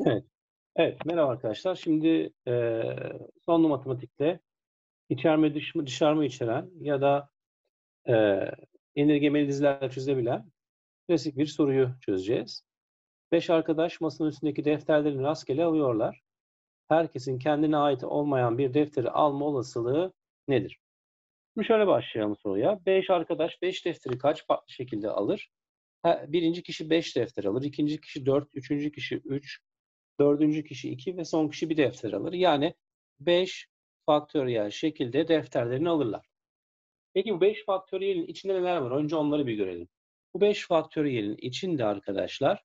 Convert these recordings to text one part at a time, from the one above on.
Evet. Evet, merhaba arkadaşlar. Şimdi sonlu matematikte içerme dışarma içeren ya da eee indirgemeli dizilerle çözebilen klasik bir soruyu çözeceğiz. 5 arkadaş masanın üstündeki defterlerini rastgele alıyorlar. Herkesin kendine ait olmayan bir defteri alma olasılığı nedir? Şimdi şöyle başlayalım soruya. 5 arkadaş 5 defteri kaç farklı şekilde alır? Birinci kişi 5 defter alır, ikinci kişi 4, üçüncü kişi 3, dördüncü kişi 2 ve son kişi bir defter alır. Yani 5 faktöriyel şekilde defterlerini alırlar. Peki bu 5 faktöriyelin içinde neler var? Önce onları bir görelim. Bu 5 faktöriyelin içinde arkadaşlar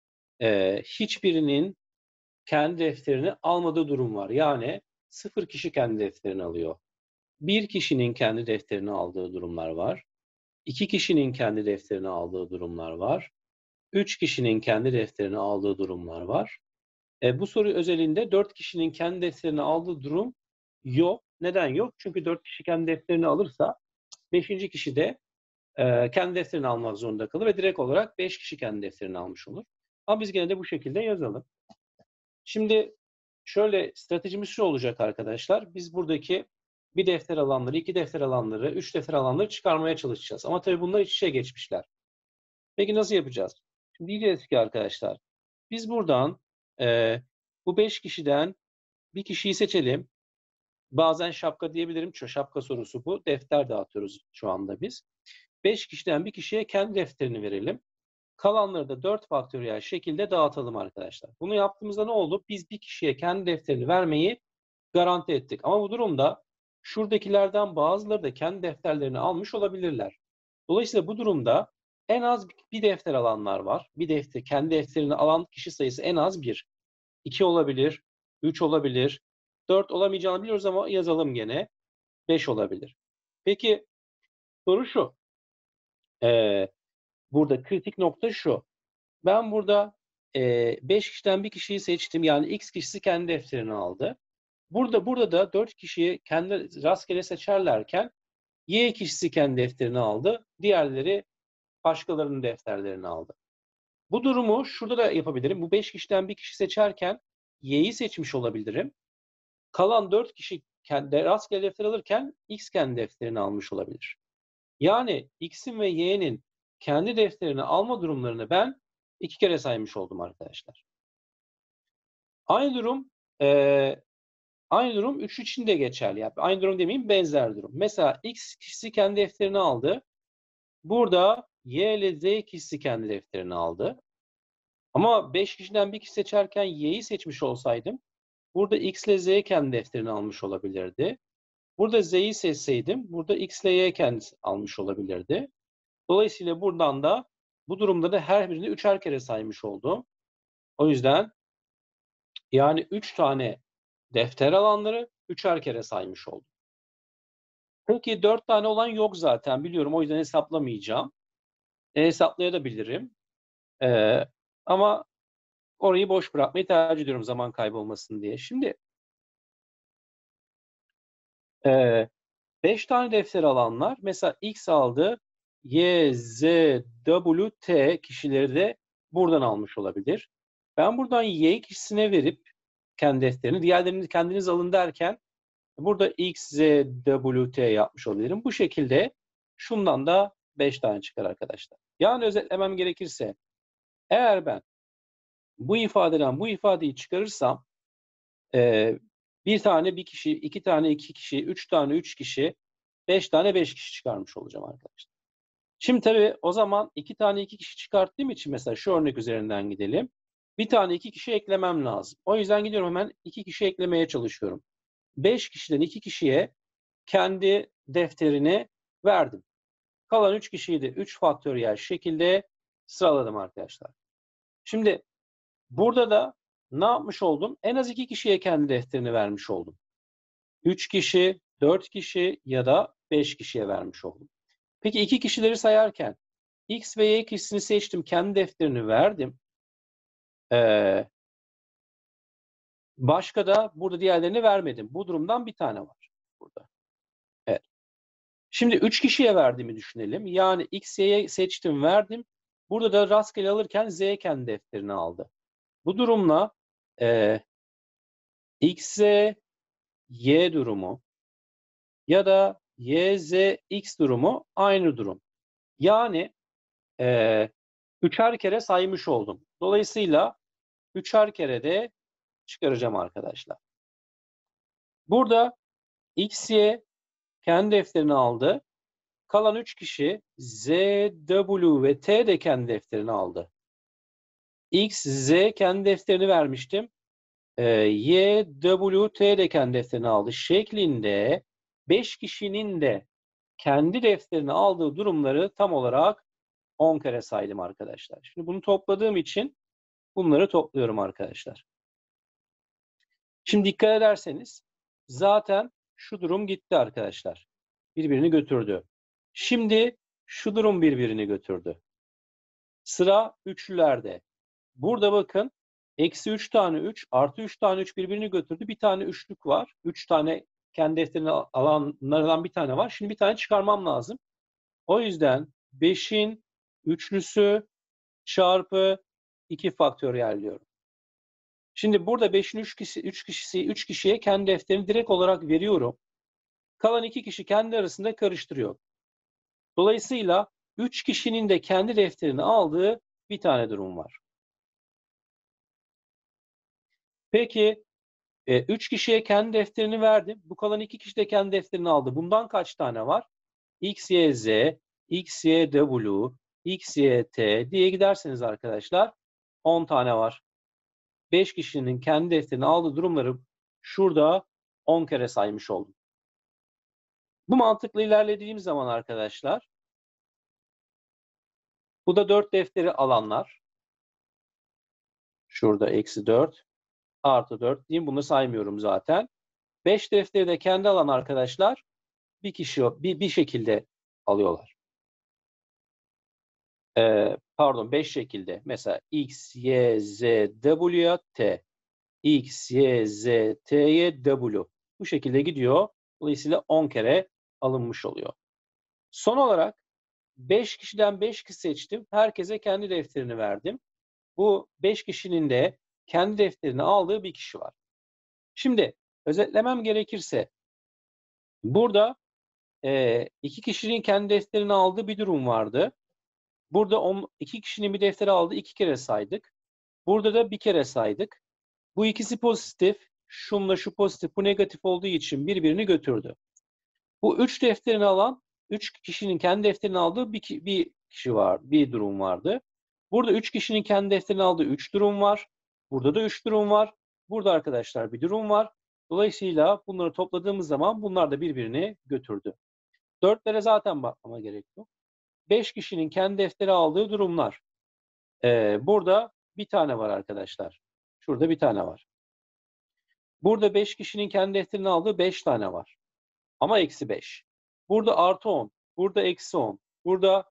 hiçbirinin kendi defterini almadığı durum var. Yani 0 kişi kendi defterini alıyor. Bir kişinin kendi defterini aldığı durumlar var. 2 kişinin kendi defterini aldığı durumlar var. 3 kişinin kendi defterini aldığı durumlar var. Bu soru özelinde 4 kişinin kendi defterini aldığı durum yok. Neden yok? Çünkü 4 kişi kendi defterini alırsa 5. kişi de kendi defterini almak zorunda kalır ve direkt olarak 5 kişi kendi defterini almış olur. Ama biz gene de bu şekilde yazalım. Şimdi şöyle stratejimiz şu olacak arkadaşlar. Biz buradaki bir defter alanları, 2 defter alanları, 3 defter alanları çıkarmaya çalışacağız. Ama tabii bunlar iç içe geçmişler. Peki nasıl yapacağız? Şimdi diyeceğiz ki arkadaşlar, biz buradan bu 5 kişiden bir kişiyi seçelim. Bazen şapka diyebilirim. Şapka sorusu bu. Defter dağıtıyoruz şu anda biz. 5 kişiden bir kişiye kendi defterini verelim. Kalanları da 4 faktöriyel şekilde dağıtalım arkadaşlar. Bunu yaptığımızda ne oldu? Biz bir kişiye kendi defterini vermeyi garanti ettik. Ama bu durumda şuradakilerden bazıları da kendi defterlerini almış olabilirler. Dolayısıyla bu durumda en az bir defter alanlar var. Bir defter, kendi defterini alan kişi sayısı en az 1. 2 olabilir, 3 olabilir, 4 olamayacağını biliyoruz ama yazalım gene. 5 olabilir. Peki soru şu. Burada kritik nokta şu. Ben burada 5 kişiden bir kişiyi seçtim. Yani X kişisi kendi defterini aldı. Burada da 4 kişiyi kendi rastgele seçerlerken Y kişisi kendi defterini aldı. Diğerleri başkalarının defterlerini aldı. Bu durumu şurada da yapabilirim. Bu 5 kişiden bir kişi seçerken Y'yi seçmiş olabilirim. Kalan 4 kişi kendi rastgele defter alırken X kendi defterini almış olabilir. Yani X'in ve Y'nin kendi defterini alma durumlarını ben 2 kere saymış oldum arkadaşlar. Aynı durum e, aynı durum 3 için de geçerli. Yani aynı durum demeyeyim, benzer durum. Mesela X kişisi kendi defterini aldı. Burada Y ile Z kişisi kendi defterini aldı. Ama 5 kişiden bir kişi seçerken Y'yi seçmiş olsaydım burada X ile Z kendi defterini almış olabilirdi. Burada Z'yi seçseydim burada X ile Y kendisi almış olabilirdi. Dolayısıyla buradan da bu durumda da her birini 3'er kere saymış oldum. O yüzden yani 3 tane defter alanları 3'er kere saymış oldum. Peki 4 tane olan yok zaten biliyorum, o yüzden hesaplamayacağım. Hesaplayabilirim. Ee, ama orayı boş bırakmayı tercih ediyorum zaman kaybolmasın diye. Şimdi 5 tane defter alanlar mesela X aldı, Y, Z, W, T kişileri de buradan almış olabilir. Ben buradan Y kişisine verip kendi defterini, diğerlerini kendiniz alın derken burada X, Z, W, T yapmış olabilirim. Bu şekilde şundan da 5 tane çıkar arkadaşlar. Yani özetlemem gerekirse eğer ben bu ifadeden bu ifadeyi çıkarırsam bir tane bir kişi, 2 tane 2 kişi, 3 tane 3 kişi, 5 tane 5 kişi çıkarmış olacağım arkadaşlar. Şimdi tabii o zaman 2 tane 2 kişi çıkarttığım için mesela şu örnek üzerinden gidelim. Bir tane 2 kişi eklemem lazım. O yüzden gidiyorum hemen 2 kişi eklemeye çalışıyorum. 5 kişiden 2 kişiye kendi defterini verdim. Kalan 3 kişiyi de 3 faktöriyel şekilde sıraladım arkadaşlar. Şimdi burada da ne yapmış oldum? En az 2 kişiye kendi defterini vermiş oldum. 3 kişi, 4 kişi ya da 5 kişiye vermiş oldum. Peki 2 kişileri sayarken X ve Y kişisini seçtim, kendi defterini verdim. Başka da burada diğerlerini vermedim. Bu durumdan bir tane var burada. Evet. Şimdi 3 kişiye verdiğimi düşünelim. Yani X, Y'ye seçtim, verdim. Burada da rastgele alırken Z kendi defterini aldı. Bu durumla XZ Y durumu ya da YZ X durumu aynı durum. Yani üçer kere saymış oldum. Dolayısıyla üçer kere de çıkaracağım arkadaşlar. Burada X, Y kendi defterini aldı. Kalan 3 kişi Z, W ve T de kendi defterini aldı. X, Z kendi defterini vermiştim. Y, W, T de kendi defterini aldı şeklinde 5 kişinin de kendi defterini aldığı durumları tam olarak 10 kere saydım arkadaşlar. Şimdi bunu topladığım için bunları topluyorum arkadaşlar. Şimdi dikkat ederseniz zaten şu durum gitti arkadaşlar. Birbirini götürdü. Şimdi şu durum birbirini götürdü. Sıra üçlülerde. Burada bakın eksi 3 tane 3 artı 3 tane 3 birbirini götürdü. Bir tane üçlük var. 3 tane kendi defterine alanlardan bir tane var. Şimdi bir tane çıkarmam lazım. O yüzden 5'in üçlüsü çarpı 2 faktöriyel diyorum. Şimdi burada 5'in 3 kişiye kendi defterini direkt olarak veriyorum. Kalan 2 kişi kendi arasında karıştırıyor. Dolayısıyla 3 kişinin de kendi defterini aldığı bir tane durum var. Peki 3 kişiye kendi defterini verdim. Bu kalan 2 kişi de kendi defterini aldı. Bundan kaç tane var? X, Y, Z, X, Y, W, X, Y, T diye giderseniz arkadaşlar 10 tane var. 5 kişinin kendi defterini aldığı durumları şurada 10 kere saymış oldum. Bu mantıkla ilerlediğim zaman arkadaşlar bu da 4 defteri alanlar. Şurada eksi 4 artı 4 diyeyim. Bunu saymıyorum zaten. 5 defteri de kendi alan arkadaşlar bir kişi bir şekilde alıyorlar. Pardon 5 şekilde. Mesela X, Y, Z, W'ya T. X, Y, Z, T'ye W. Bu şekilde gidiyor. Dolayısıyla 10 kere alınmış oluyor. Son olarak 5 kişiden 5 kişi seçtim. Herkese kendi defterini verdim. Bu 5 kişinin de kendi defterini aldığı bir kişi var. Şimdi özetlemem gerekirse burada 2 kişinin kendi defterini aldığı bir durum vardı. Burada 2 kişinin bir defteri aldı 2 kere saydık. Burada da bir kere saydık. Bu ikisi pozitif. Şunla şu pozitif, bu negatif olduğu için birbirini götürdü. Bu 3 defterini alan 3 kişinin kendi defterini aldığı bir kişi var, bir durum vardı. Burada 3 kişinin kendi defterini aldığı 3 durum var. Burada da 3 durum var. Burada arkadaşlar bir durum var. Dolayısıyla bunları topladığımız zaman bunlar da birbirini götürdü. 4'lere zaten bakmama gerek yok. 5 kişinin kendi defteri aldığı durumlar. Burada bir tane var arkadaşlar. Şurada bir tane var. Burada 5 kişinin kendi defterini aldığı 5 tane var. Ama eksi 5. Burada artı 10. Burada eksi 10. Burada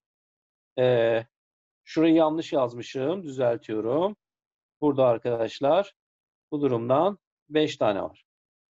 şurayı yanlış yazmışım. Düzeltiyorum. Burada arkadaşlar bu durumdan 5 tane var.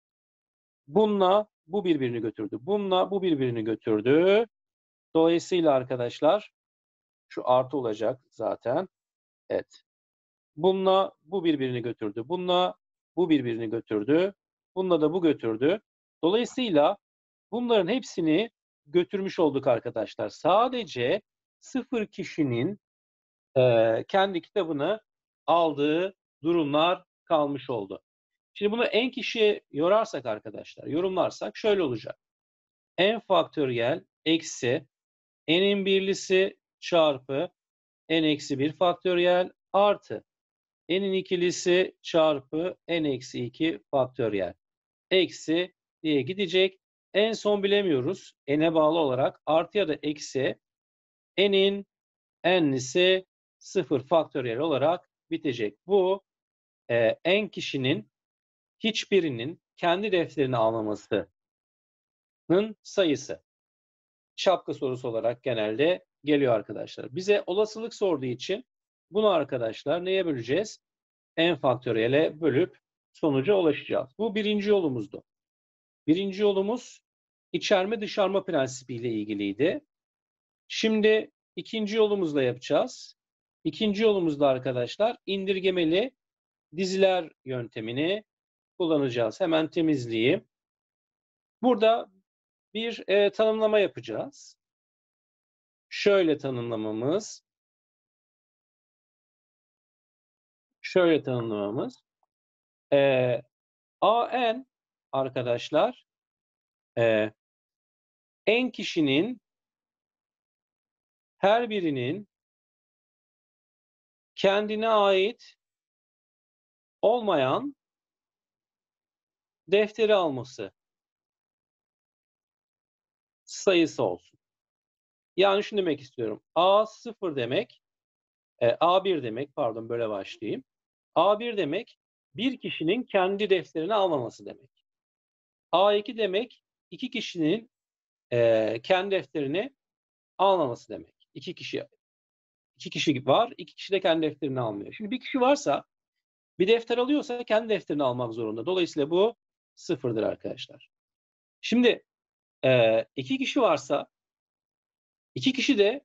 Bununla bu birbirini götürdü. Bununla bu birbirini götürdü. Dolayısıyla arkadaşlar şu artı olacak zaten. Evet. Bununla bu birbirini götürdü. Bununla bu birbirini götürdü. Bununla da bu götürdü. Dolayısıyla bunların hepsini götürmüş olduk arkadaşlar. Sadece 0 kişinin kendi kitabını aldığı durumlar kalmış oldu. Şimdi bunu n kişiye yorarsak arkadaşlar, yorumlarsak şöyle olacak. N faktöriyel eksi n'in birlisi çarpı n eksi 1 faktöriyel artı n'in ikilisi çarpı n eksi 2 faktöriyel. Eksi diye gidecek. En son bilemiyoruz. N'e bağlı olarak artı ya da eksi n'in n'lisi 0 faktöriyel olarak bitecek. Bu n kişinin hiçbirinin kendi defterini almamasının sayısı. Şapka sorusu olarak genelde geliyor arkadaşlar. Bize olasılık sorduğu için bunu arkadaşlar neye böleceğiz? N faktöriyele bölüp sonuca ulaşacağız. Bu birinci yolumuzdu. Birinci yolumuz içerme dışarma prensibiyle ilgiliydi. Şimdi ikinci yolumuzla yapacağız. İkinci yolumuzda arkadaşlar indirgemeli diziler yöntemini kullanacağız. Hemen temizleyeyim. Burada bir tanımlama yapacağız. Şöyle tanımlamamız. AN arkadaşlar n kişinin her birinin kendine ait olmayan defteri alması sayısı olsun. Yani şunu demek istiyorum. A0 demek, A1 demek, pardon böyle başlayayım. A1 demek bir kişinin kendi defterini almaması demek. A2 demek iki kişinin kendi defterini almaması demek. İki kişi var, iki kişi de kendi defterini almıyor. Şimdi bir kişi varsa, bir defter alıyorsa kendi defterini almak zorunda. Dolayısıyla bu sıfırdır arkadaşlar. Şimdi iki kişi varsa, iki kişi de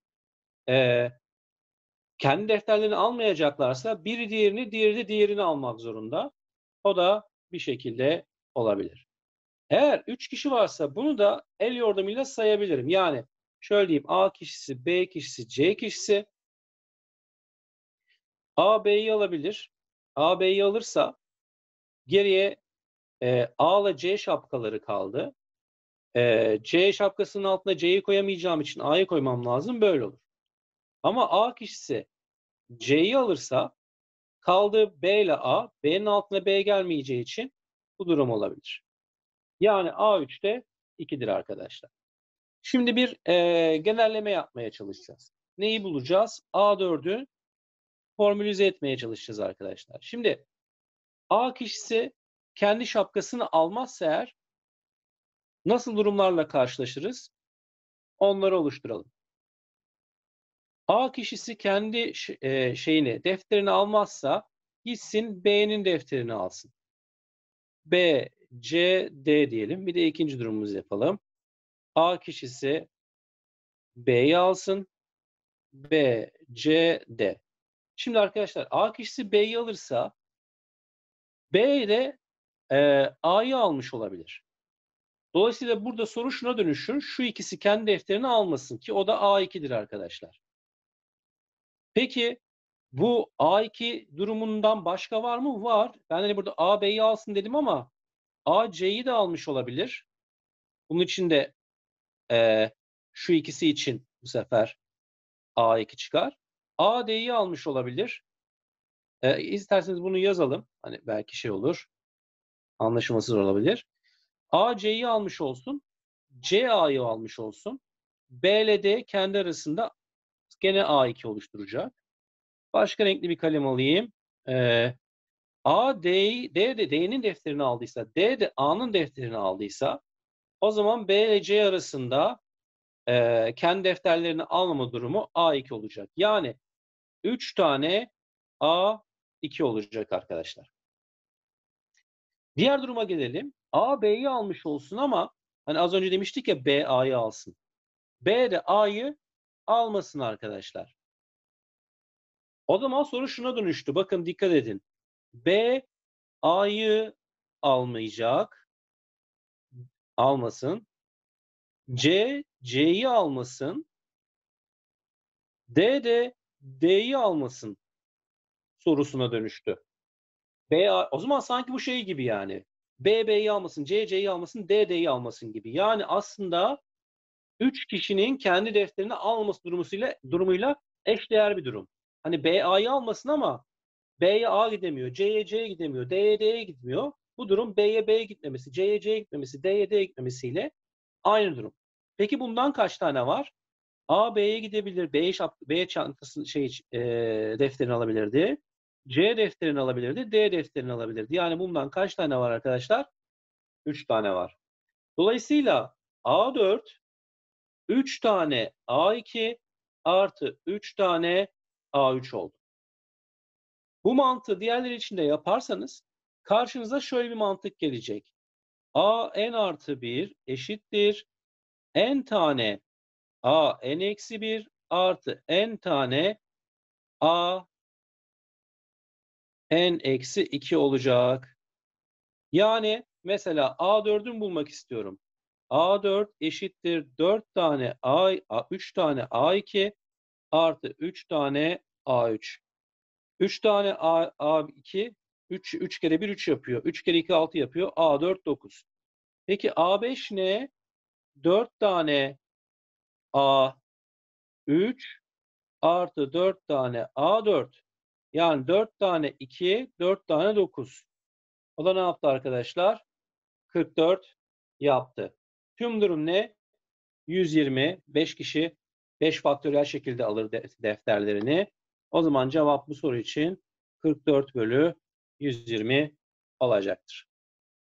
kendi defterlerini almayacaklarsa biri diğerini, diğeri de diğerini almak zorunda. O da bir şekilde olabilir. Eğer 3 kişi varsa bunu da el yordamıyla sayabilirim. Yani şöyle diyeyim, A kişisi, B kişisi, C kişisi. A B'yi alabilir. A B'yi alırsa geriye A ile C şapkaları kaldı. C şapkasının altına C'yi koyamayacağım için A'yı koymam lazım. Böyle olur. Ama A kişisi C'yi alırsa kaldı B ile A. B'nin altına B gelmeyeceği için bu durum olabilir. Yani A3'te 2'dir arkadaşlar. Şimdi bir genelleme yapmaya çalışacağız. Neyi bulacağız? A4'ü formülize etmeye çalışacağız arkadaşlar. Şimdi A kişisi kendi şapkasını almazsa eğer nasıl durumlarla karşılaşırız? Onları oluşturalım. A kişisi kendi defterini almazsa gitsin B'nin defterini alsın. B, C, D diyelim. Bir de ikinci durumumuzu yapalım. A kişisi B'yi alsın. B, C, D. Şimdi arkadaşlar A kişisi B'yi alırsa B de A'yı almış olabilir. Dolayısıyla burada soru şuna dönüşür. Şu ikisi kendi defterini almasın ki o da A2'dir arkadaşlar. Peki bu A2 durumundan başka var mı? Var. Ben hani burada A B'yi alsın dedim ama A C'yi de almış olabilir. Bunun için de şu ikisi için bu sefer A2 çıkar. A D'yi almış olabilir. İsterseniz bunu yazalım. Hani belki şey olur. Anlaşılması olabilir. A C'yi almış olsun. C A'yı almış olsun. B ile D kendi arasında gene A2 oluşturacak. Başka renkli bir kalem alayım. A D'nin defterini aldıysa, D de A'nın defterini aldıysa o zaman B ile C arasında kendi defterlerini almama durumu A2 olacak. Yani 3 tane A2 olacak arkadaşlar. Diğer duruma gelelim. A B'yi almış olsun ama hani az önce demiştik ya B A'yı alsın. B de A'yı almasın arkadaşlar. O zaman soru şuna dönüştü. Bakın dikkat edin. B A'yı almayacak. Almasın. C C'yi almasın. D de D'yi almasın sorusuna dönüştü. O zaman sanki bu şey gibi yani. B B'yi almasın, C C'yi almasın, D D'yi almasın gibi. Yani aslında 3 kişinin kendi defterini almaması durumuyla eşdeğer bir durum. Hani B A'yı almasın ama B'ye A gidemiyor, C'ye C gidemiyor, D'ye D'ye gitmiyor. Bu durum B'ye B'ye gitmemesi, C'ye C'ye gitmemesi, D'ye D'ye gitmemesiyle aynı durum. Peki bundan kaç tane var? A B'ye gidebilir, B çantası defterini alabilirdi. C defterini alabilirdi, D defterini alabilirdi. Yani bundan kaç tane var arkadaşlar? 3 tane var. Dolayısıyla A4 3 tane A2 artı 3 tane A3 oldu. Bu mantığı diğerleri için de yaparsanız karşınıza şöyle bir mantık gelecek. A n artı 1 eşittir n tane A n eksi 1 artı n tane A n-2 olacak. Yani mesela A4'ü bulmak istiyorum. A4 eşittir 4 tane 3 tane A2 artı 3 tane A3. 3 tane A2 3 kere 1 3 yapıyor. 3 kere 2 6 yapıyor. A4 9. Peki A5 ne? 4 tane A3 artı 4 tane A4. Yani 4 tane 2, 4 tane 9. O da ne yaptı arkadaşlar? 44 yaptı. Tüm durum ne? 120. 5 kişi 5 faktöriyel şekilde alır defterlerini. O zaman cevap bu soru için 44 bölü 120 olacaktır.